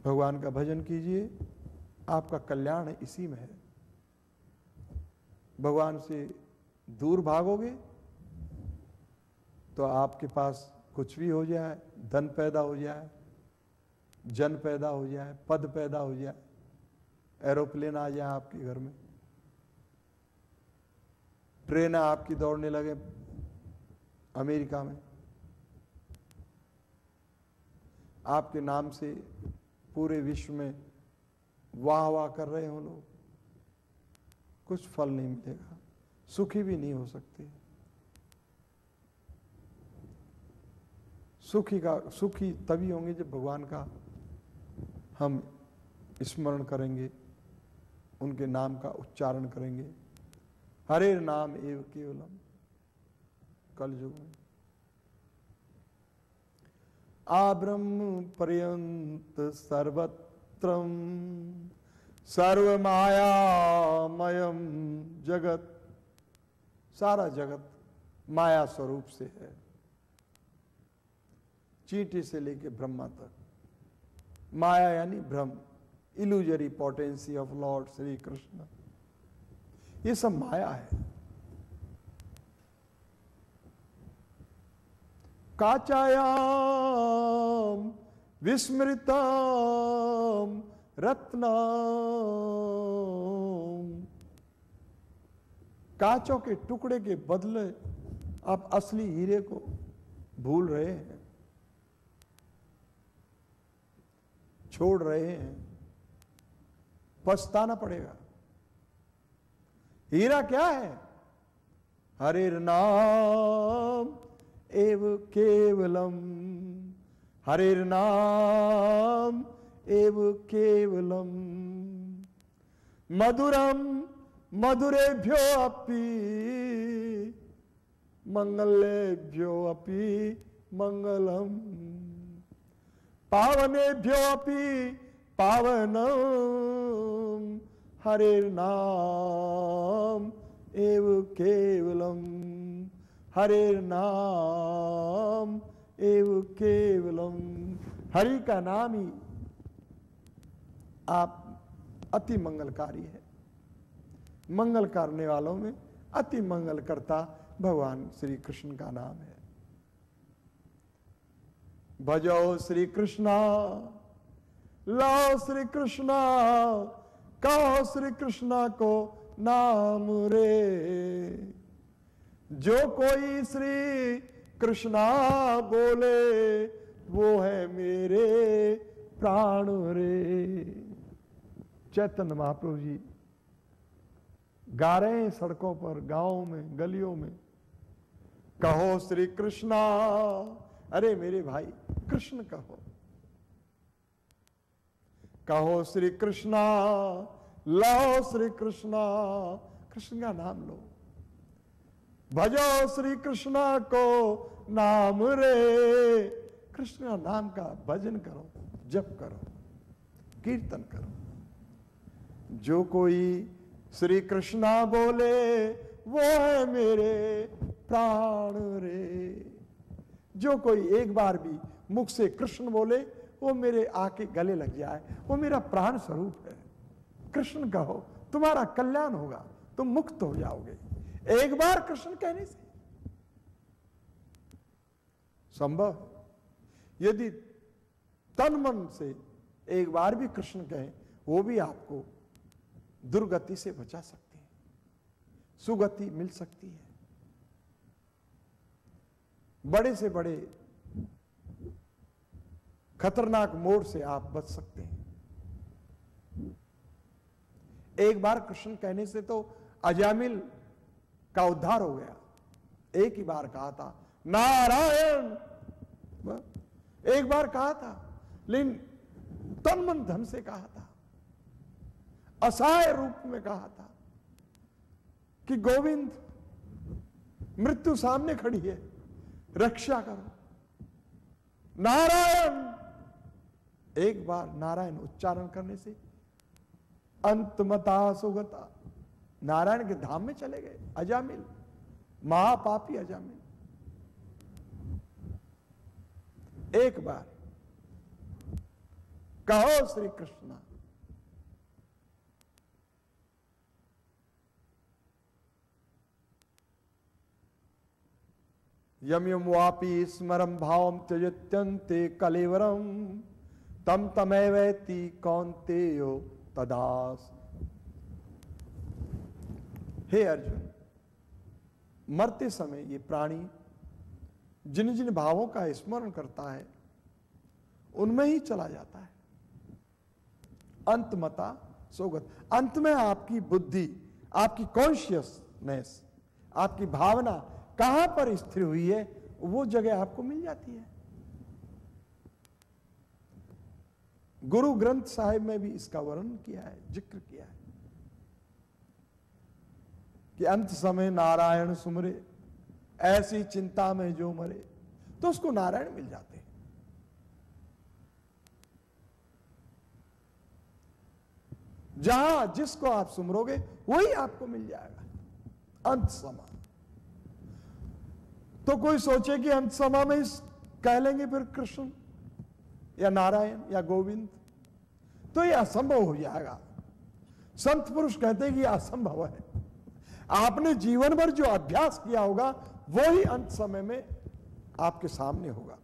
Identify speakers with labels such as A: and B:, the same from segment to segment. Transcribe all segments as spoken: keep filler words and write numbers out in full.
A: भगवान का भजन कीजिए, आपका कल्याण इसी में है। भगवान से दूर भागोगे तो आपके पास कुछ भी हो जाए, धन पैदा हो जाए, जन पैदा हो जाए, पद पैदा हो जाए, एरोप्लेन आ जाए आपके घर में, ट्रेन आपकी दौड़ने लगे अमेरिका में, आपके नाम से पूरे विश्व में वाह वाह कर रहे हो लोग, कुछ फल नहीं मिलेगा, सुखी भी नहीं हो सकते। सुखी का सुखी तभी होंगे जब भगवान का हम स्मरण करेंगे, उनके नाम का उच्चारण करेंगे। हरे नाम एव केवलम, कलयुग में आब्रह्म पर्यंत सर्वत्रम सर्वमायामयम जगत, सारा जगत माया स्वरूप से है, चींटी से लेके ब्रह्मा तक। माया यानी भ्रम, illusory potency of lord Shri Krishna, ये सब माया है। काचायाम विस्मृताम रत्नाम, कांचों के टुकड़े के बदले आप असली हीरे को भूल रहे हैं, छोड़ रहे हैं, पछताना पड़ेगा। हीरा क्या है? हरिर नाम एव केवलम, हरिर नाम एव केवलम, मधुरम मधुरेभ्यो अपि मंगलेभ्यो अपि मंगलम, पावनेभ्यो अपि पावनम, हरिर नाम एव केवलम, हरिर नाम एव केवलम। हरि का नाम ही आप अति मंगलकारी है। मंगल करने वालों में अति मंगल करता भगवान श्री कृष्ण का नाम है। भजो श्री कृष्णा, लाओ श्री कृष्णा, कहो श्री कृष्णा को नाम रे। जो कोई श्री कृष्णा बोले वो है मेरे प्राण रे। चैतन्य महाप्रभु जी गा रहे हैं सड़कों पर, गांवों में, गलियों में, कहो श्री कृष्णा। अरे मेरे भाई कृष्ण कहो, कहो श्री कृष्णा, लाओ श्री कृष्णा, कृष्ण का नाम लो। भजो श्री कृष्णा को नाम रे। कृष्ण का नाम का भजन करो, जप करो, कीर्तन करो। जो कोई श्री कृष्णा बोले वो है मेरे प्राण रे। जो कोई एक बार भी मुख से कृष्ण बोले वो मेरे आके गले लग जाए, वो मेरा प्राण स्वरूप है। कृष्ण कहो, तुम्हारा कल्याण होगा, तुम मुक्त हो जाओगे एक बार कृष्ण कहने से। संभव यदि तन मन से एक बार भी कृष्ण कहें, वो भी आपको दुर्गति से बचा सकते हैं, सुगति मिल सकती है, बड़े से बड़े खतरनाक मोड़ से आप बच सकते हैं। एक बार कृष्ण कहने से तो अजामिल का उद्धार हो गया। एक ही बार कहा था नारायण, एक बार कहा था, लेकिन तन मन धन से कहा था, असहाय रूप में कहा था कि गोविंद मृत्यु सामने खड़ी है, रक्षा करो नारायण। एक बार नारायण उच्चारण करने से अंतमता सुगता, नारायण के धाम में चले गए अजामिल, महापापी अजामिल। एक बार कहो श्री कृष्ण। यम यम वापी स्मरम भावम त्यजत्यन्ते कलेवरम तम तमेवैति कौन्तेयो तदास। हे अर्जुन, मरते समय ये प्राणी जिन जिन भावों का स्मरण करता है उनमें ही चला जाता है। अंतमता सोगत, अंत में आपकी बुद्धि, आपकी कॉन्शियसनेस, आपकी भावना कहां पर स्थिर हुई है वो जगह आपको मिल जाती है। गुरु ग्रंथ साहिब में भी इसका वर्णन किया है, जिक्र किया है कि अंत समय नारायण सुमरे, ऐसी चिंता में जो मरे, तो उसको नारायण मिल जाते हैं। जहां जिसको आप सुमरोगे वही आपको मिल जाएगा अंत समय। तो कोई सोचे कि अंत समय में इस कह लेंगे फिर कृष्ण या नारायण या गोविंद, तो यह असंभव हो जाएगा। संत पुरुष कहते हैं कि यह असंभव है। आपने जीवन भर जो अभ्यास किया होगा वो ही अंत समय में आपके सामने होगा।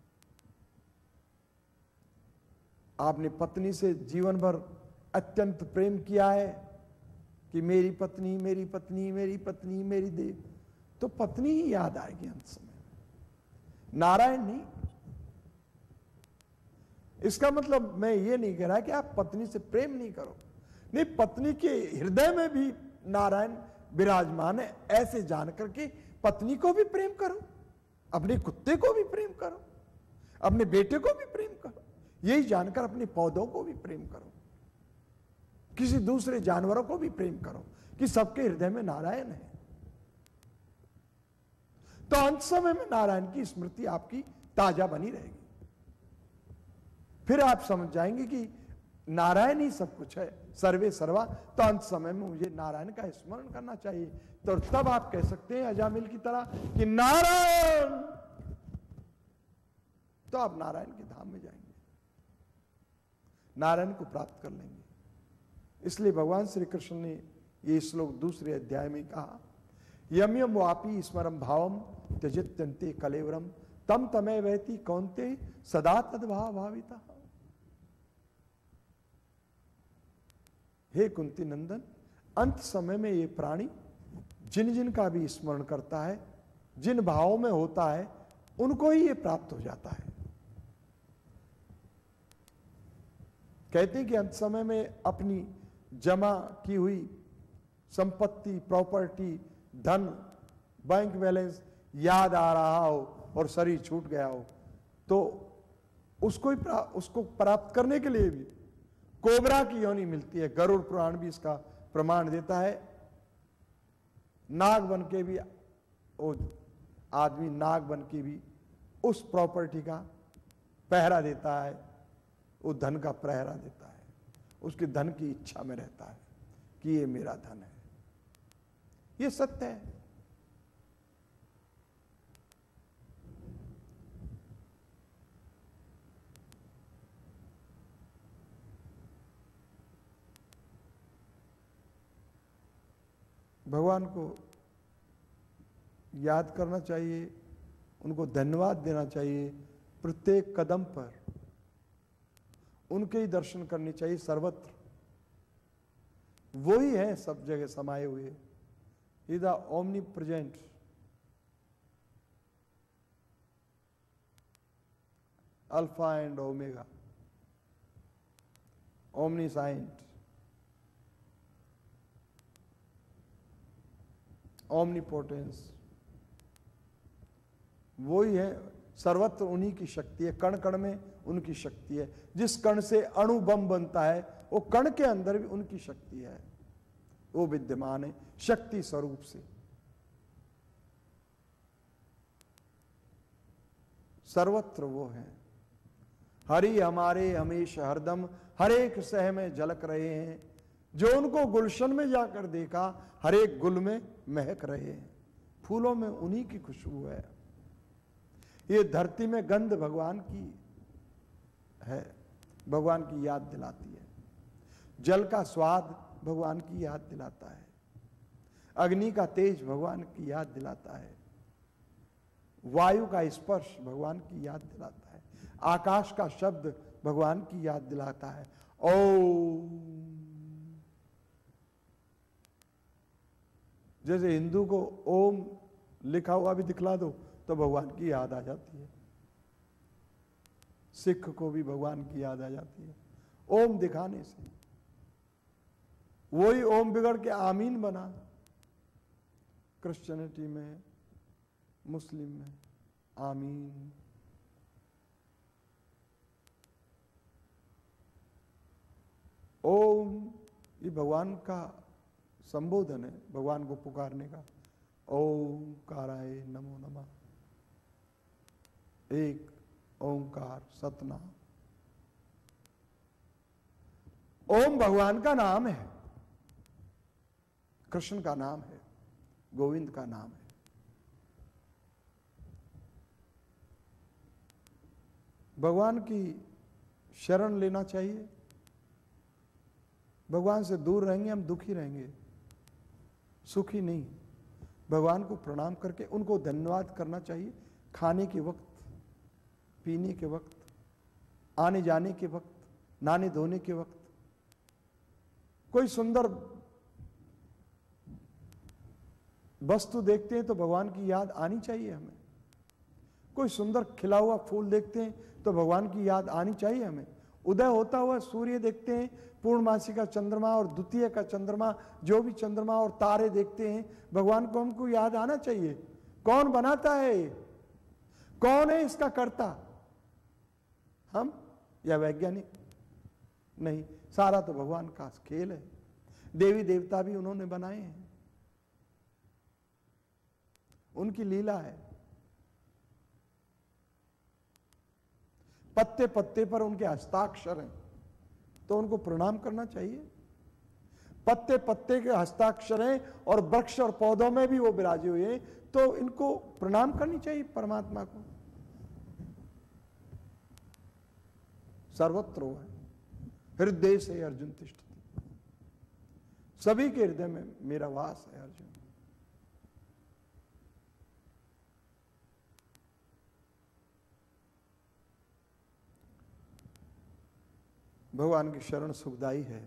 A: आपने पत्नी से जीवन भर अत्यंत प्रेम किया है कि मेरी पत्नी मेरी पत्नी मेरी पत्नी मेरी देव, तो पत्नी ही याद आएगी अंत समय में, नारायण नहीं। इसका मतलब मैं ये नहीं कह रहा कि आप पत्नी से प्रेम नहीं करो, नहीं, पत्नी के हृदय में भी नारायण विराजमान है, ऐसे जान करके पत्नी को भी प्रेम करो, अपने कुत्ते को भी प्रेम करो, अपने बेटे को भी प्रेम करो, यही जानकर अपने पौधों को भी प्रेम करो, किसी दूसरे जानवरों को भी प्रेम करो कि सबके हृदय में नारायण है। तो अंत समय में नारायण की स्मृति आपकी ताजा बनी रहेगी। फिर आप समझ जाएंगे कि नारायण ही सब कुछ है, सर्वे सर्वा। तो अंत समय में मुझे नारायण का स्मरण करना चाहिए। तो तब आप कह सकते हैं अजामिल की तरह कि नारायण, तो आप नारायण के धाम में जाएंगे, नारायण को प्राप्त कर लेंगे। इसलिए भगवान श्री कृष्ण ने ये श्लोक दूसरे अध्याय में कहा, यम यम वापी स्मरम भावम त्यजित्यन्ते कलेवरम तम तमे वैति कौन्ते सदा तद्भाव भाविता। हे कुंती नंदन, अंत समय में ये प्राणी जिन जिन का भी स्मरण करता है, जिन भावों में होता है, उनको ही ये प्राप्त हो जाता है। कहते हैं कि अंत समय में अपनी जमा की हुई संपत्ति, प्रॉपर्टी, धन, बैंक बैलेंस याद आ रहा हो और शरीर छूट गया हो, तो उसको ही प्रा, उसको प्राप्त करने के लिए भी कोबरा की योनि मिलती है। गरुड़ पुराण भी इसका प्रमाण देता है। नाग बन के भी वो आदमी नाग बन के भी उस प्रॉपर्टी का पहरा देता है, वो धन का पहरा देता है, उसके धन की इच्छा में रहता है कि ये मेरा धन है। ये सत्य है। भगवान को याद करना चाहिए, उनको धन्यवाद देना चाहिए, प्रत्येक कदम पर उनके ही दर्शन करने चाहिए। सर्वत्र वो ही है, सब जगह समाये हुए। He the omnipresent, alpha and omega, omniscient, omnipotence, वो ही है। सर्वत्र उन्हीं की शक्ति है, कण कण में उनकी शक्ति है। जिस कण से अणु बम बनता है, वो कण के अंदर भी उनकी शक्ति है, वो विद्यमान है शक्ति स्वरूप से। सर्वत्र वो है। हरि हमारे हमेशा हरदम हर एक सह में झलक रहे हैं। जो उनको गुलशन में जाकर देखा, हर एक गुल में महक रहे हैं। फूलों में उन्हीं की खुशबू है। ये धरती में गंध भगवान की है, भगवान की याद दिलाती है। जल का स्वाद भगवान की याद दिलाता है। अग्नि का तेज भगवान की याद दिलाता है। वायु का स्पर्श भगवान की याद दिलाता है। आकाश का शब्द भगवान की याद दिलाता है। ओम, जैसे हिंदू को ओम लिखा हुआ भी दिखला दो तो भगवान की याद आ जाती है। सिख को भी भगवान की याद आ जाती है ओम दिखाने से। वही ओम बिगड़ के आमीन बना क्रिश्चियनिटी में, मुस्लिम में आमीन। ओम ये भगवान का संबोधन है, भगवान को पुकारने का। ओम काराय नमो नमः। एक ओंकार सतनाम। ओम भगवान का नाम है, कृष्ण का नाम है, गोविंद का नाम है। भगवान की शरण लेना चाहिए। भगवान से दूर रहेंगे हम दुखी रहेंगे, सुखी नहीं। भगवान को प्रणाम करके उनको धन्यवाद करना चाहिए। खाने के वक्त, पीने के वक्त, आने जाने के वक्त, नहाने धोने के वक्त। कोई सुंदर वस्तु देखते हैं तो भगवान की याद आनी चाहिए हमें। कोई सुंदर खिला हुआ फूल देखते हैं तो भगवान की याद आनी चाहिए हमें। उदय होता हुआ सूर्य देखते हैं, पूर्णमासी का चंद्रमा और द्वितीय का चंद्रमा, जो भी चंद्रमा और तारे देखते हैं, भगवान को हमको याद आना चाहिए। कौन बनाता है, कौन है इसका कर्ता, हम या वैज्ञानिक? नहीं, सारा तो भगवान का खेल है। देवी देवता भी उन्होंने बनाए हैं, उनकी लीला है। पत्ते पत्ते पर उनके हस्ताक्षर हैं तो उनको प्रणाम करना चाहिए। पत्ते पत्ते के हस्ताक्षर हैं और वृक्ष और पौधों में भी वो विराजे हुए हैं तो इनको प्रणाम करनी चाहिए परमात्मा को। सर्वत्र है, हृदय से अर्जुन तिष्ठति। सभी के हृदय में मेरा वास है अर्जुन। भगवान की शरण सुखदाई है।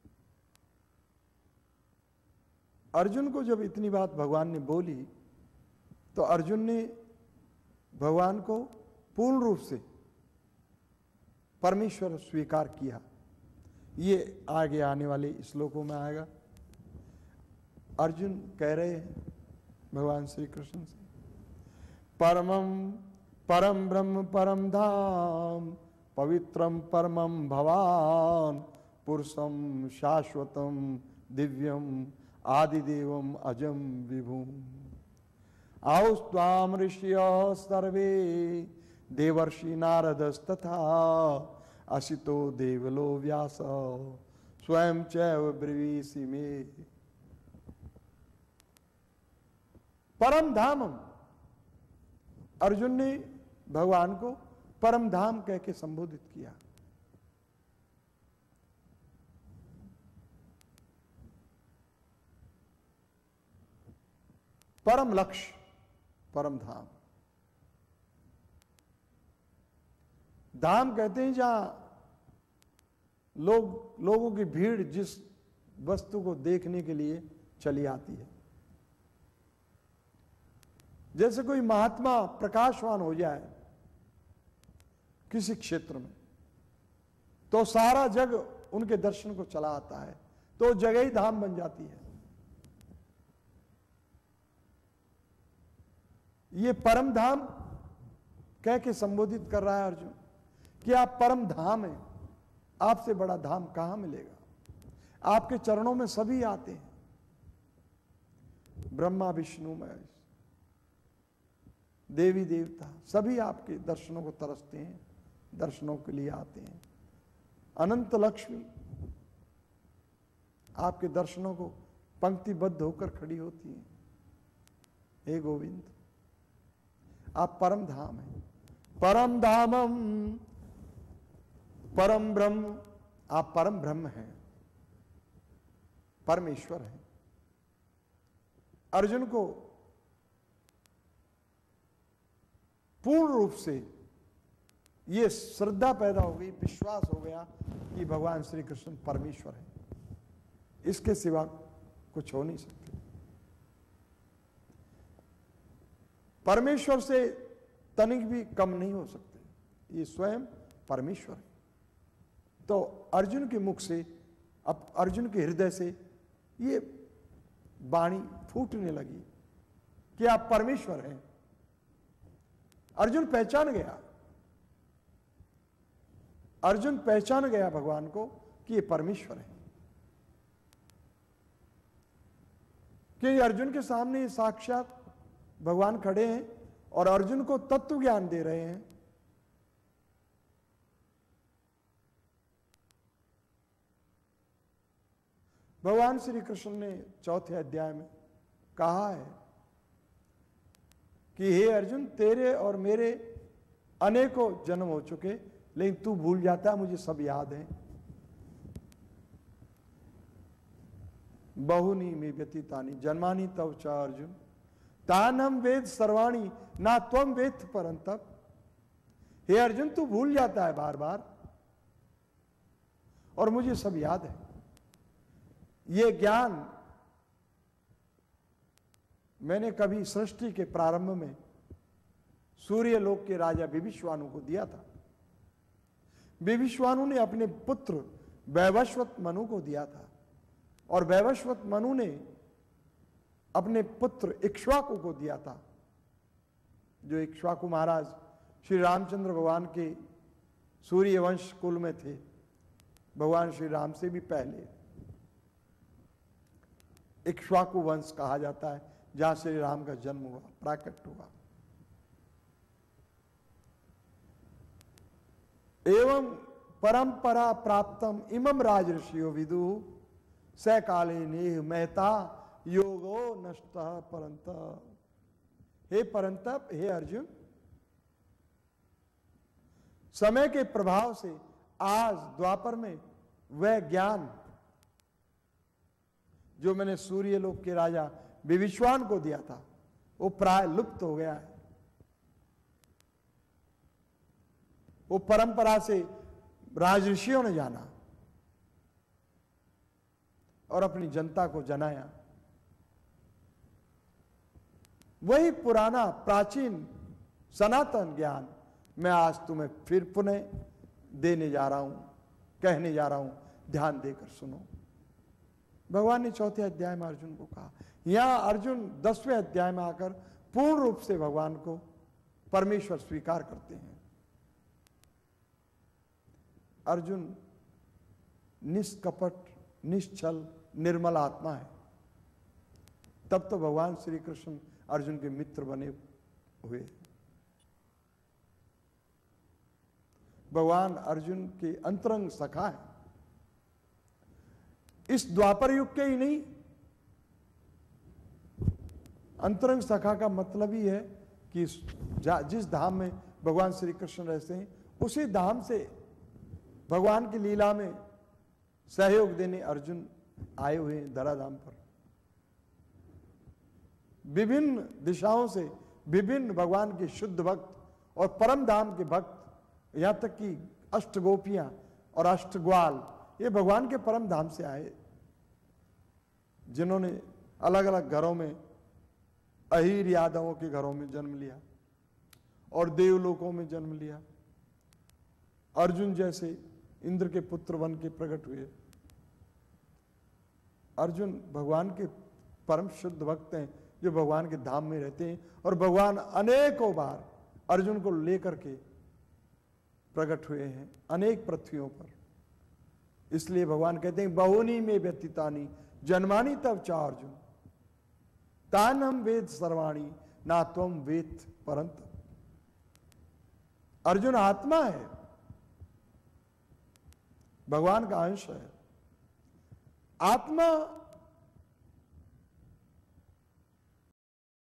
A: अर्जुन को जब इतनी बात भगवान ने बोली तो अर्जुन ने भगवान को पूर्ण रूप से परमेश्वर स्वीकार किया। ये आगे आने वाले श्लोकों में आएगा। अर्जुन कह रहे हैं भगवान श्री कृष्ण से, परमं परम ब्रह्म परम धाम पवित्रम परमं भवान पुरुषम शाश्वतम दिव्यम आदिदेवम अजम विभुम आउस्त्वाम ऋषियः सर्वे देवर्षि नारदस्तथा असितो देवलो व्यास स्वयं चैव ब्रवीषि मे। परम धामम, अर्जुन ने भगवान को परम धाम कह के संबोधित किया। परम लक्ष्य, परम धाम। धाम कहते हैं जहां लोग लोगों की भीड़ जिस वस्तु को देखने के लिए चली आती है। जैसे कोई महात्मा प्रकाशवान हो जाए किसी क्षेत्र में तो सारा जग उनके दर्शन को चला आता है, तो जगह ही धाम बन जाती है। ये परम धाम कह के संबोधित कर रहा है अर्जुन कि आप परम धाम हैं। आपसे बड़ा धाम कहां मिलेगा? आपके चरणों में सभी आते हैं, ब्रह्मा विष्णु महेश, देवी देवता सभी आपके दर्शनों को तरसते हैं, दर्शनों के लिए आते हैं। अनंत लक्ष्मी आपके दर्शनों को पंक्तिबद्ध होकर खड़ी होती हैं। हे गोविंद, आप परम धाम हैं। परम धामम परम ब्रह्म, आप परम ब्रह्म हैं, परमेश्वर हैं। अर्जुन को पूर्ण रूप से ये श्रद्धा पैदा हो गई, विश्वास हो गया कि भगवान श्री कृष्ण परमेश्वर है, इसके सिवा कुछ हो नहीं सकते। परमेश्वर से तनिक भी कम नहीं हो सकते, ये स्वयं परमेश्वर है। तो अर्जुन के मुख से, अब अर्जुन के हृदय से ये वाणी फूटने लगी कि आप परमेश्वर हैं। अर्जुन पहचान गया, अर्जुन पहचान गया भगवान को कि ये परमेश्वर है, कि अर्जुन के सामने साक्षात भगवान खड़े हैं और अर्जुन को तत्व ज्ञान दे रहे हैं। भगवान श्री कृष्ण ने चौथे अध्याय में कहा है कि हे अर्जुन, तेरे और मेरे अनेकों जन्म हो चुके, लेकिन तू भूल जाता है, मुझे सब याद है। बहुनी में व्यतीतानि जन्मानि तव च अर्जुन, तानम वेद सर्वाणी ना त्वम वेद परंतप। हे अर्जुन, तू भूल जाता है बार बार, और मुझे सब याद है। ये ज्ञान मैंने कभी सृष्टि के प्रारंभ में सूर्य लोक के राजा विभिश्वानु को दिया था। विभिश्वानु ने अपने पुत्र वैवस्वत मनु को दिया था, और वैवस्वत मनु ने अपने पुत्र इक्ष्वाकु को दिया था, जो इक्ष्वाकु महाराज श्री रामचंद्र भगवान के सूर्य वंश कुल में थे, भगवान श्री राम से भी पहले। इक्ष्वाकु वंश कहा जाता है जहां श्री राम का जन्म हुआ, प्राकट हुआ। एवं परंपरा प्राप्तम इमम राजऋषियो विदु स काले नेह महता योगो नष्ट परंतप। हे परंतप, हे अर्जुन, समय के प्रभाव से आज द्वापर में वह ज्ञान जो मैंने सूर्य लोक के राजा विभिश्वान को दिया था, वो प्राय लुप्त हो गया है। वो परंपरा से राजऋषियों ने जाना और अपनी जनता को जनाया। वही पुराना प्राचीन सनातन ज्ञान मैं आज तुम्हें फिर पुनः देने जा रहा हूं, कहने जा रहा हूं, ध्यान देकर सुनो। भगवान ने चौथे अध्याय में अर्जुन को कहा। यहां अर्जुन दसवें अध्याय में आकर पूर्ण रूप से भगवान को परमेश्वर स्वीकार करते हैं। अर्जुन निष्कपट, निश्चल, निर्मल आत्मा है। तब तो भगवान श्री कृष्ण अर्जुन के मित्र बने हुए। भगवान अर्जुन के अंतरंग सखा है। इस द्वापर युग के ही नहीं, अंतरंग सखा का मतलब ही है कि जिस धाम में भगवान श्री कृष्ण रहते हैं, उसी धाम से भगवान की लीला में सहयोग देने अर्जुन आए हुए हैं धराधाम पर। विभिन्न दिशाओं से विभिन्न भगवान के शुद्ध भक्त और परम धाम के भक्त, यहां तक कि अष्ट गोपियां और अष्ट ग्वाल, ये भगवान के परम धाम से आए, जिन्होंने अलग अलग घरों में, अहीर यादवों के घरों में जन्म लिया और देवलोकों में जन्म लिया। अर्जुन जैसे इंद्र के पुत्र बन के प्रकट हुए। अर्जुन भगवान के परम शुद्ध भक्त हैं, जो भगवान के धाम में रहते हैं, और भगवान अनेकों बार अर्जुन को लेकर के प्रकट हुए हैं अनेक पृथ्वियों पर। इसलिए भगवान कहते हैं बहुनी में व्यतीतानि जन्मानि तव च अर्जुन, तानम वेद सर्वाणी ना त्वम वेद परंतप। अर्जुन आत्मा है, भगवान का अंश है। आत्मा